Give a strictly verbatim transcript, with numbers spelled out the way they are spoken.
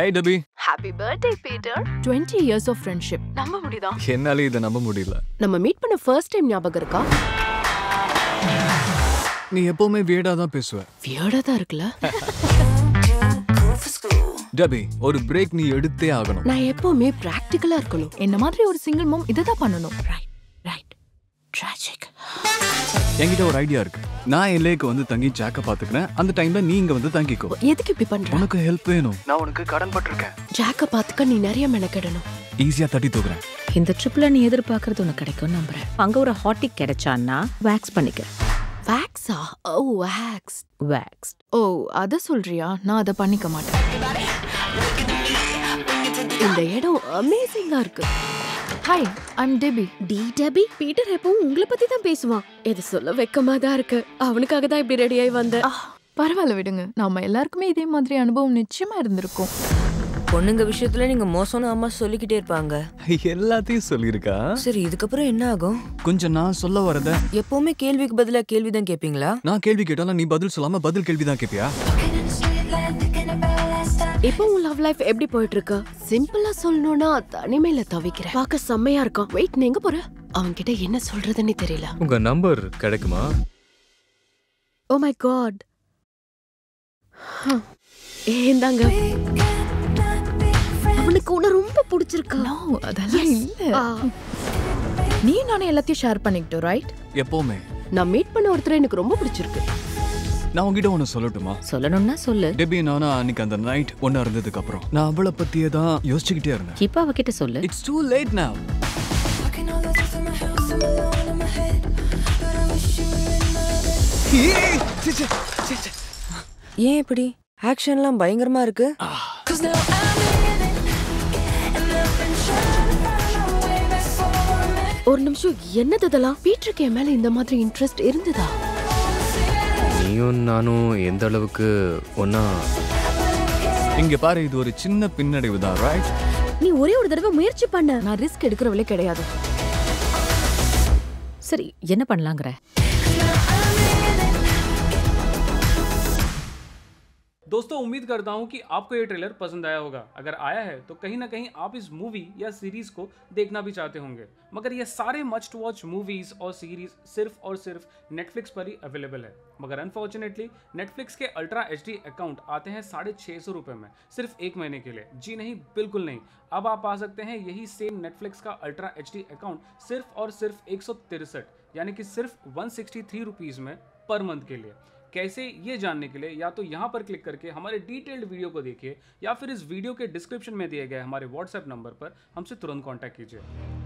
Hey Debbie. Happy birthday Peter. twenty years of friendship. நம்ப முடியுதா? என்னால இத நம்ப முடியல. நம்ம மீட் பண்ண first time ஞாபகம் இருக்கா? நீ எப்பவுமே வியர்டா தான் பேசுவ. வியர்டா தான் இருக்குல? Debbie, ஒரு பிரேக் நீ எடுத்தே ஆகணும். நான் எப்பவுமே பிராக்டிகலா இருக்கணும். என்ன மாதிரி ஒரு சிங்கிள் மாம் இத தான் பண்ணனும். Right. Right. Tragic. என்கிட்ட ஒரு ஐடியா இருக்கு. நான் எல்லேக்கு வந்து தங்கி ஜாக்க பாத்துக்கிறேன். அந்த டைம்ல நீ இங்க வந்து தங்கிக்கோ. எதுக்கு இப்படி பண்ற? உனக்கு ஹெல்ப் வேணும். நான் உனக்கு கடன் பட்டிருக்கேன். ஜாக்க பாத்துக்க நீ நிறைய மெனக்கெடணும். ஈஸியா தட்டி தூக்குறேன். இந்த ட்ரிப்ல நீ எதிர்பார்க்கறது உனக்கு கிடைக்கும் நம்புறேன். அங்க ஒரு ஹாட்டிக் கிடைச்சான்னா வேக்ஸ் பண்ணிக்க. வேக்ஸா? ஓ வேக்ஸ். வேக்ஸ். ஓ அத சொல்றியா? நான் அத பண்ணிக்க மாட்டேன். இந்த இடம் அமேசிங்கா இருக்கு. Hi, I'm Debbie. The Debbie? Peter எப்பவும் உங்களை பத்தி தான் பேசுவான். இது சொல்ல வெக்கமா தான் இருக்கு. அவனுக்காக தான் இப்படி ரெடி ஆயி வந்த. பரவாயில்ல விடுங்க. நாம எல்லாருக்குமே இதே மாதிரி அனுபவம் நிச்சயமா இருந்திருக்கும். பொண்ணுங்க விஷயத்துல நீங்க மோசம்னு அம்மா சொல்லிக்கிட்டே இருப்பாங்க. எல்லாத்தையும் சொல்லிருக்கா? சரி, இதுக்கப்புறம் என்ன ஆகும்? கொஞ்சம் நான் சொல்ல வரத. எப்பவுமே கேள்விக்கு பதிலா கேள்விதான் கேப்பீங்களா? நான் கேள்வி கேட்டாலும் நீ பதில் சொல்லாம பதில் கேள்விதான் கேப்பியா? இப்போ உன் லவ் லைஃப் எப்படி போயிட்டு இருக்கு? சிம்பிளா சொல்லணும்னா தனிமையில தவிக்கிறேன். பார்க்க செம்மையா இருக்கும். வெயிட், நீ எங்க போற? அவன் கிட்ட என்ன சொல்றதுன்னு தெரியல. உங்க நம்பர் கிடைக்குமா? Oh my God. ஏந்தாங்க. அவனுக்கு உன்னை ரொம்ப பிடிச்சிருக்கா? நோ, அதெல்லாம் இல்ல. நீ நானே எல்லாத்தையும் ஷேர் பண்ணிக்கிட்டோம், ரைட்? எப்பவுமே. நான் மீட் பண்ண ஒருத்தர் எனக்கு ரொம்ப பிடிச்சிருக்கு. நான் உங்ககிட்ட ஒன்னு சொல்லட்டுமா? சொல்லணும்னா சொல்லு. டெபி, நானா அன்னைக்கு அந்த நைட் ஒன்னா இருந்ததுக்கு அப்புறம் நான் அவளை பத்தியே தான் யோசிச்சுக்கிட்டே இருந்தேன். இப்ப அவகிட்ட சொல்லு. இட்ஸ் டூ லேட் நவ. ஏன் இப்படி ஆக்ஷன்லாம் பயங்கரமா இருக்கு? ஒரு நிமிஷம், என்னது இதெல்லாம்? பீட்டருக்கு என் மேல இந்த மாதிரி இன்ட்ரெஸ்ட் இருந்ததா? நீயும் நானும் எந்த அளவுக்கு ஒன்னா? இங்க பாரு, இது ஒரு சின்ன பின்னடைவு தான், ரைட்? நீ ஒரே ஒரு தடவை முயற்சி பண்ண. நான் ரிஸ்க் எடுக்கிறவளே கிடையாது. சரி, என்ன பண்ணலாங்கற? दोस्तों, उम्मीद करता हूं कि आपको ये ट्रेलर पसंद आया होगा। अगर आया है तो कहीं ना कहीं आप इस मूवी या सीरीज को देखना भी चाहते होंगे, मगर ये सारे मस्ट वॉच मूवीज और सीरीज सिर्फ और सिर्फ नेटफ्लिक्स पर ही अवेलेबल है। मगर अनफॉर्चुनेटली नेटफ्लिक्स के अल्ट्रा एच डी अकाउंट आते हैं साढ़े छः सौ रुपये में सिर्फ एक महीने के लिए। जी नहीं, बिल्कुल नहीं। अब आप आ सकते हैं यही सेम नेटफ्लिक्स का अल्ट्रा एच डी अकाउंट सिर्फ और सिर्फ एक सौ तिरसठ यानी कि सिर्फ वन सिक्सटी थ्री रुपीज़ में पर मंथ के लिए। कैसे, ये जानने के लिए या तो यहाँ पर क्लिक करके हमारे डिटेल्ड वीडियो को देखिए या फिर इस वीडियो के डिस्क्रिप्शन में दिए गए हमारे व्हाट्सएप नंबर पर हमसे तुरंत कांटेक्ट कीजिए।